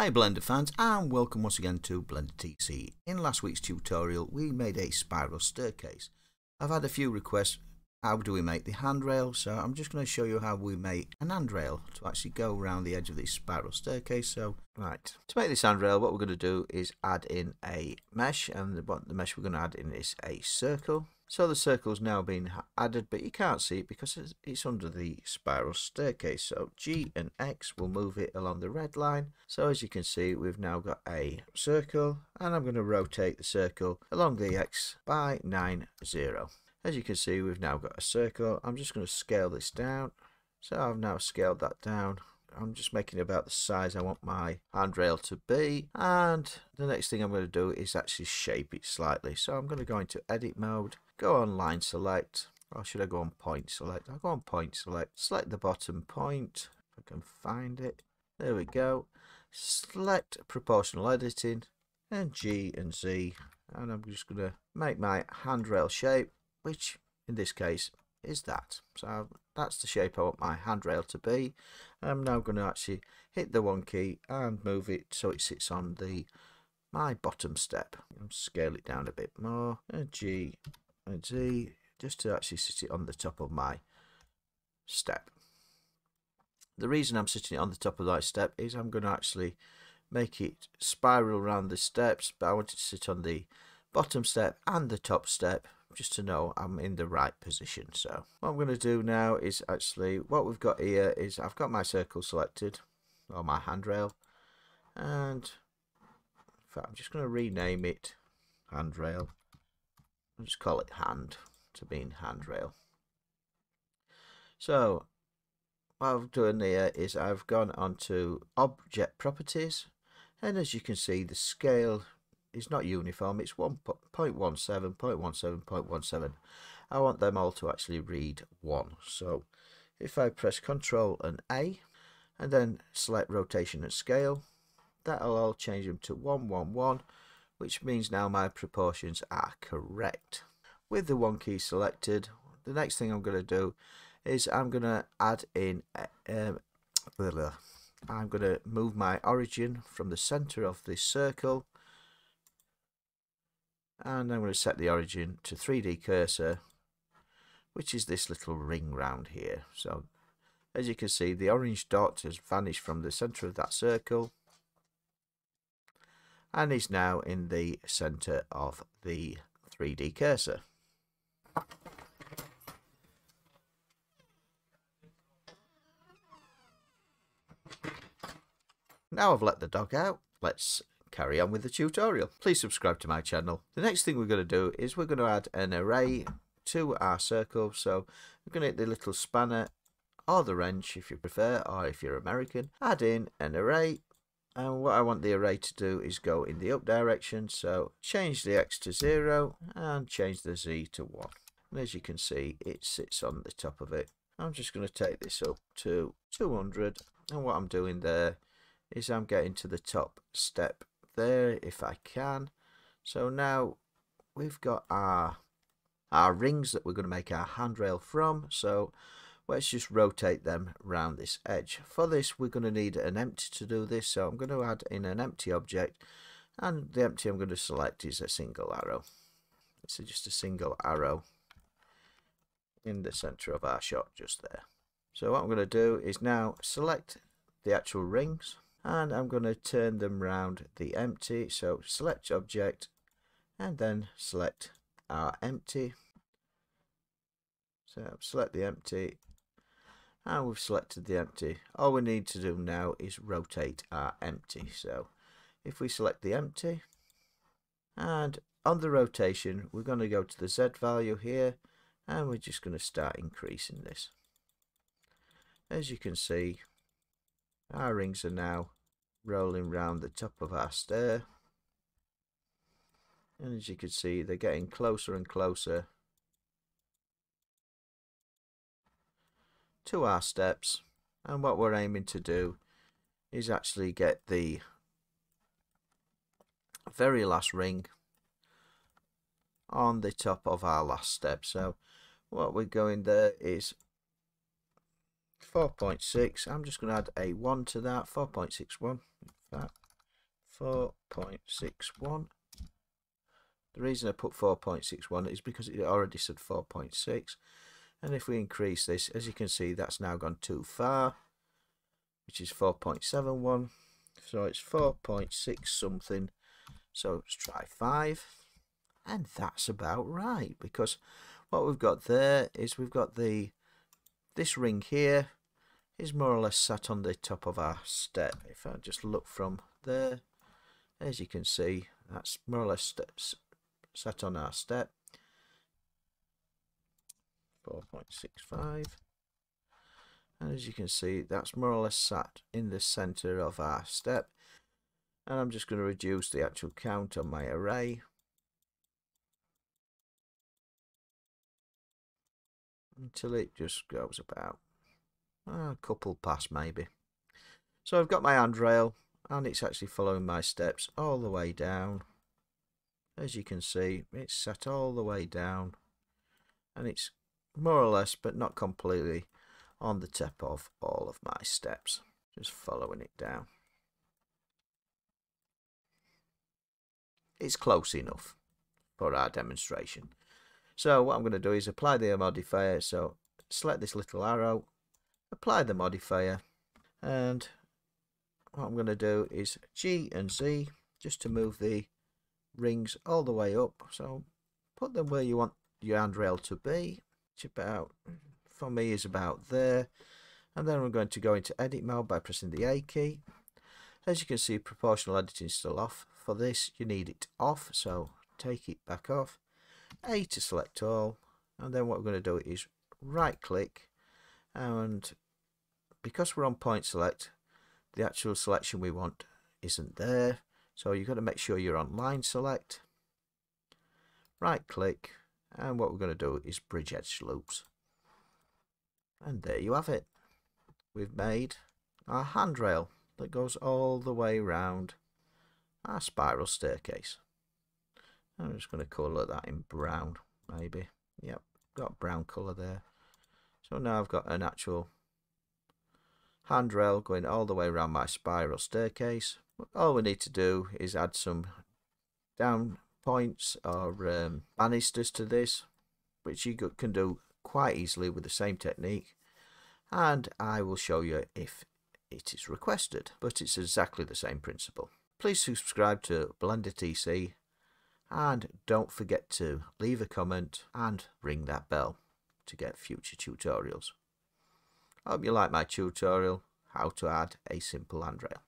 Hi Blender fans, and welcome once again to Blender TC. In last week's tutorial we made a spiral staircase. I've had a few requests, how do we make the handrail, so I'm just going to show you how we make an handrail to actually go around the edge of this spiral staircase. So right, to make this handrail what we're going to do is add in a mesh, and the mesh we're going to add in is a circle. So the circle's now been added, but you can't see it because it's under the spiral staircase. So G and X will move it along the red line. So as you can see, we've now got a circle, and I'm going to rotate the circle along the X by 90. As you can see, we've now got a circle. I'm just going to scale this down. So I've now scaled that down. I'm just making about the size I want my handrail to be, and the next thing I'm going to do is actually shape it slightly. So I'm going to go into edit mode, go on line select, or should I go on point select? I'll go on point select, select the bottom point if I can find it. There we go. Select proportional editing and G and Z, and I'm just going to make my handrail shape, which in this case is that. So that's the shape I want my handrail to be. I'm now going to actually hit the 1 key and move it so it sits on my bottom step. I'll scale it down a bit more, and G and Z, just to actually sit it on the top of my step. The reason I'm sitting it on the top of that step is I'm going to actually make it spiral around the steps, but I want it to sit on the bottom step and the top step, just to know I'm in the right position. So what I'm going to do now is actually, what we've got here is I've got my circle selected, or my handrail, and in fact I'm just going to rename it handrail. I'll just call it hand to being handrail. So what I've done here is I've gone onto object properties, and as you can see the scale is not uniform, it's 1.17, 0.17, 0.17. I want them all to actually read 1. So if I press Ctrl and A and then select rotation and scale, that'll all change them to 111, which means now my proportions are correct. With the 1 key selected, the next thing I'm going to do is I'm going to add in I'm going to move my origin from the center of this circle, and I'm going to set the origin to 3D cursor, which is this little ring round here. So as you can see, the orange dot has vanished from the center of that circle and is now in the center of the 3D cursor. Now I've let the dog out, let's carry on with the tutorial. Please subscribe to my channel. The next thing we're going to do is we're going to add an array to our circle. So we're going to hit the little spanner or the wrench if you prefer, or if you're American, add in an array. And what I want the array to do is go in the up direction. So change the X to 0 and change the Z to 1. And as you can see, it sits on the top of it. I'm just going to take this up to 200, and what I'm doing there is I'm getting to the top step there if I can. So now we've got our rings that we're going to make our handrail from, so let's just rotate them around this edge. For this we're going to need an empty to do this, so I'm going to add in an empty object, and the empty I'm going to select is a single arrow. So just a single arrow in the center of our shot just there. So what I'm going to do is now select the actual rings, and I'm going to turn them round the empty. So select object and then select our empty. So select the empty, and we've selected the empty. All we need to do now is rotate our empty. So if we select the empty, and on the rotation we're going to go to the Z value here, and we're just going to start increasing this. As you can see, our rings are now rolling round the top of our stair, and as you can see they're getting closer and closer to our steps. And what we're aiming to do is actually get the very last ring on the top of our last step. So what we're going there is 4.6. I'm just going to add a 1 to that, 4.61. 4.61. The reason I put 4.61 is because it already said 4.6, and if we increase this, as you can see, that's now gone too far, which is 4.71, so it's 4.6 something. So let's try 5, and that's about right, because what we've got there is we've got this ring here is more or less sat on the top of our step. If I just look from there, as you can see, that's more or less sat on our step. 4.65, and as you can see, that's more or less sat in the center of our step. And I'm just going to reduce the actual count on my array until it just goes about a couple past maybe. So I've got my handrail, and it's actually following my steps all the way down. As you can see, it's set all the way down, and it's more or less, but not completely, on the tip of all of my steps, just following it down. It's close enough for our demonstration. So what I'm going to do is apply the modifier. So select this little arrow, apply the modifier, and what I'm going to do is G and Z just to move the rings all the way up. So put them where you want your handrail to be, which about, for me, is about there. And then we're going to go into edit mode by pressing the A key. As you can see, proportional editing is still off. For this, you need it off, so take it back off. A to select all, and then what we're going to do is right click, and because we're on point select, the actual selection we want isn't there, so you've got to make sure you're on line select. Right click, and what we're going to do is bridge edge loops, and there you have it. We've made our handrail that goes all the way around our spiral staircase. I'm just going to colour that in brown, maybe. Yep, got brown colour there. So now I've got an actual handrail going all the way around my spiral staircase. All we need to do is add some down points or banisters to this, which you can do quite easily with the same technique, and I will show you if it is requested, but it's exactly the same principle. Please subscribe to Blender TC, and don't forget to leave a comment and ring that bell to get future tutorials. I hope you like my tutorial how to add a simple handrail.